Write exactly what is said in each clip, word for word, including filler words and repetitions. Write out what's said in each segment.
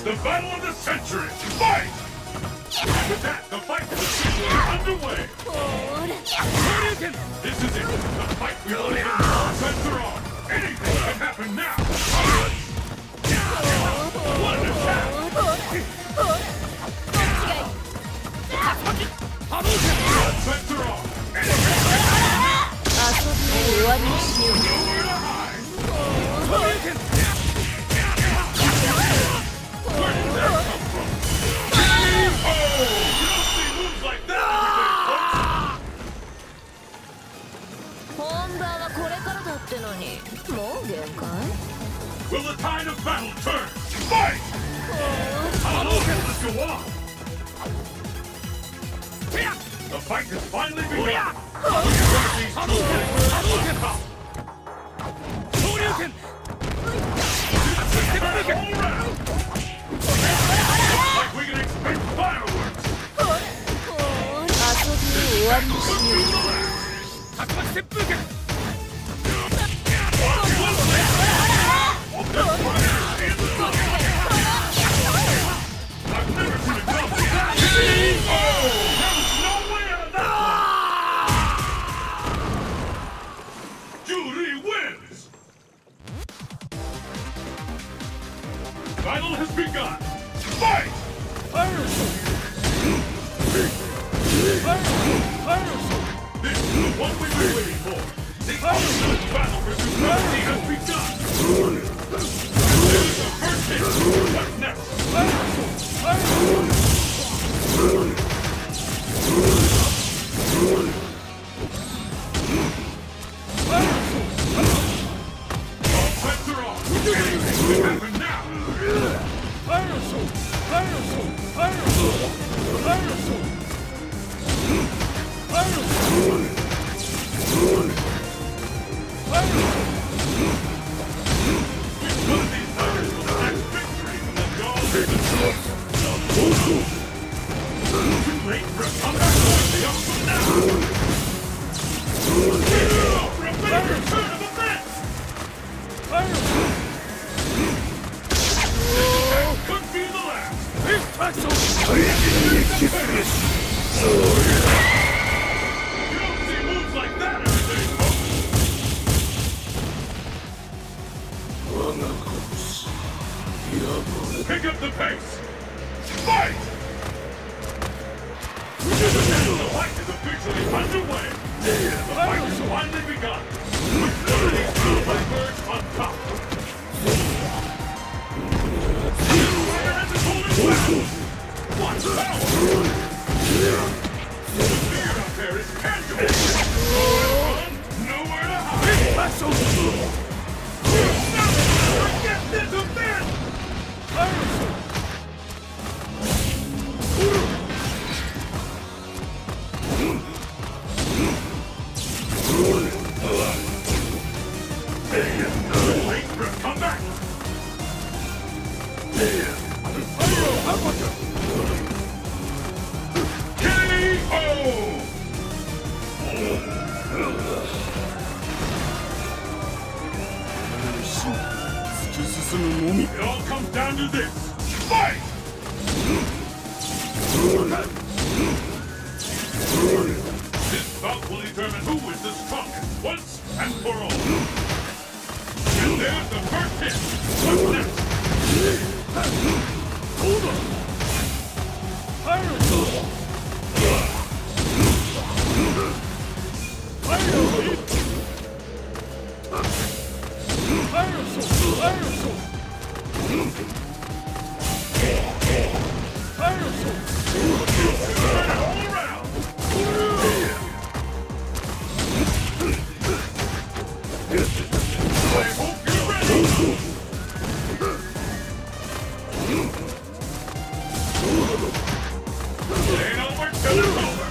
The battle of the century! Fight! With that, the fight is officially underway! This is it! The fight we will end! Sets are on! Anything can happen now! What an attack! Sets are on! Anything can happen now! Nowhere to hide! Where did that come from? Oh! You don't see moves like that every day, folks! Will the tide of battle turn? Fight! Hadouken, let's go on! The fight has finally begun! Hadouken! Hadouken! Hadouken! Like we can expect fireworks! I've never seen a double! Oh! There's no way out of that one! Juri wins! Battle has begun! Fight! This is the one we've been waiting for! The ultimate battle for supremacy has begun! This is the first hit! What's next? All bets are off! Anything can happen now! Fire assault! Fire assault! Fire assault! Fire assault! Fire assault! Fire assault! Which one of these fighters will snatch victory from the jaws of the sword? Too late for a comeback or the option now! Here we go for a big return of events! Fire assault! Could be the last! This tackle! You don't see moves like that every day, folks! Pick up the pace! Fight! The fight is officially underway! The fight has finally begun! With one of these two emerge on top! What power! The fear out there is tangible! Nowhere to hide! Forget this event! Wait for a comeback! K O! It all comes down to this. Fight! This bout will determine who is the strongest once and for all. And there's the first hit. What's next? Hold on! Fire assault! Fire assault! Fire assault! Fire assault! Fire assault! All around! I hope you're ready! Ain't over till it's over!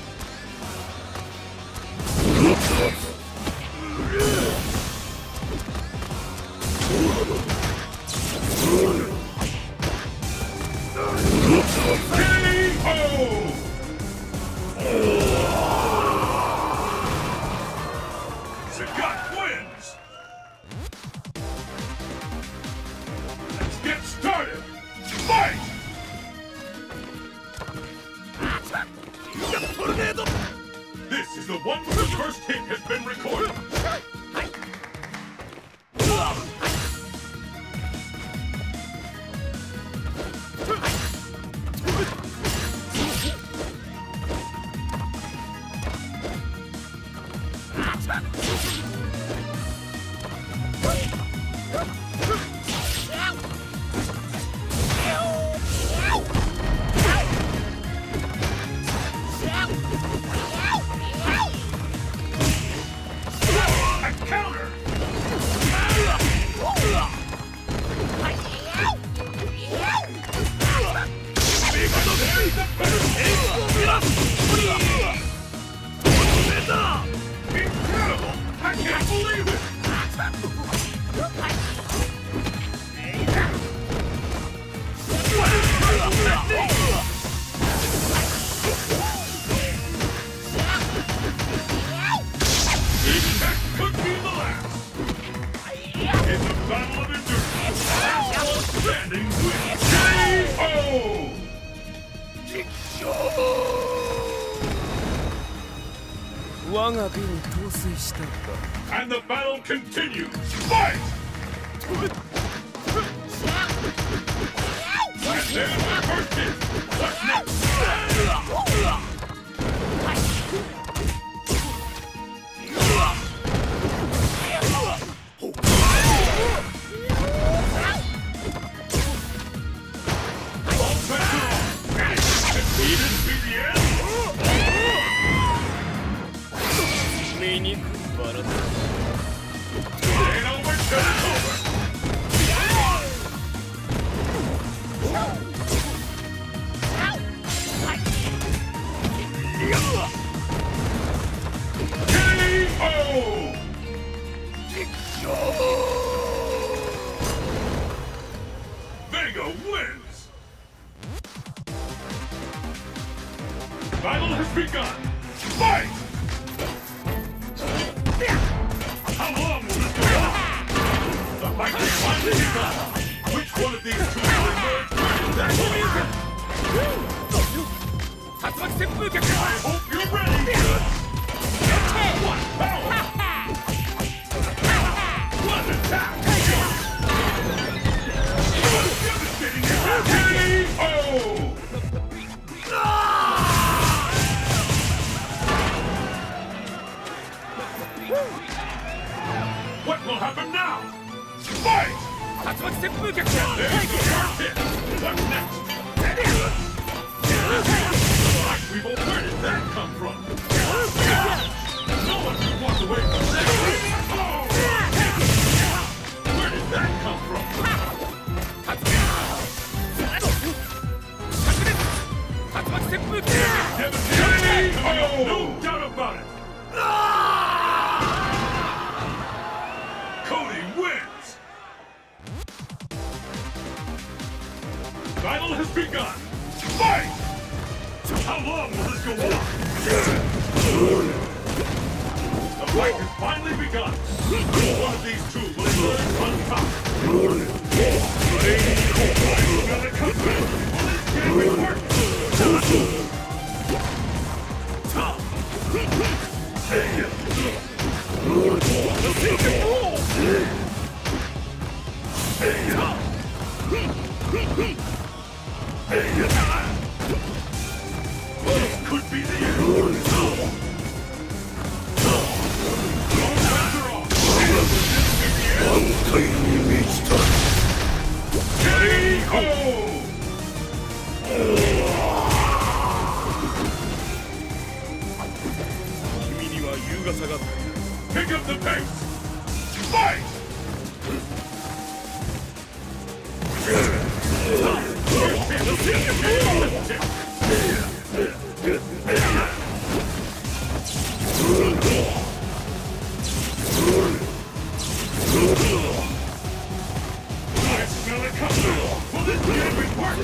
K O! Sagat wins! Let's get started! one with the first hit has been recorded. And the battle continues. Fight! And there's the first hit. What's next? Battle has begun! Fight! How long will this go on? The fight has finally begun! Which one of these two will emerge with that I hope you're ready! One power! One attack! Devastating attack! K O! What will happen now? Fight! There's the first hit. What's next? Like we've all where did that come from? No one can walk away from that. Oh! Where did that come from? Devastating! Oh! No doubt about it! Cody wins! Battle has begun! Fight! How long will this go on? The fight has finally begun! One of these two will emerge on top! I'm gonna come back! Will this game be working? This could be the end. Pick up the pace! Fight! I smell it coming! Will this game be working?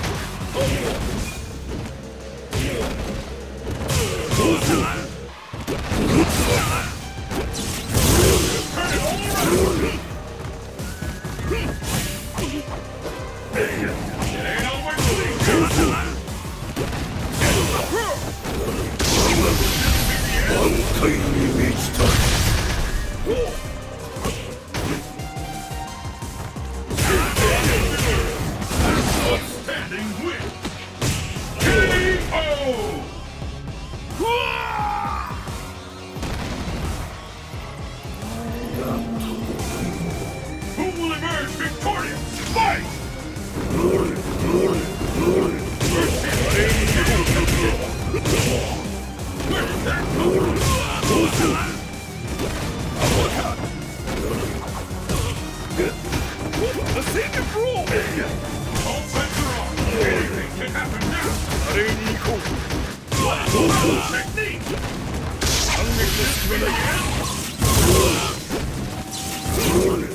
Clean. happen now? 華麗に行こう。 Technique! 反撃の隙はない。